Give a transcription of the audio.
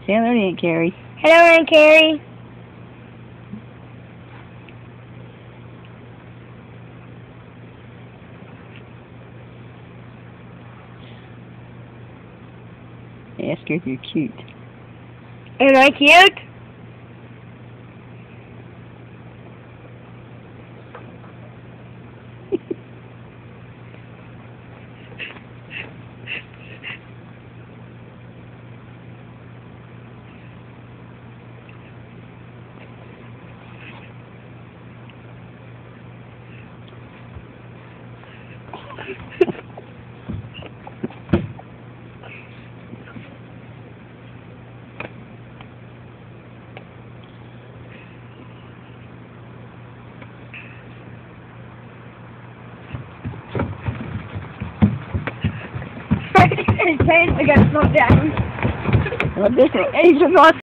Say hello to Aunt Carrie. Hello, Aunt Carrie. Ask her if you're cute. Am I cute? I got slowed down. Well, this is Asian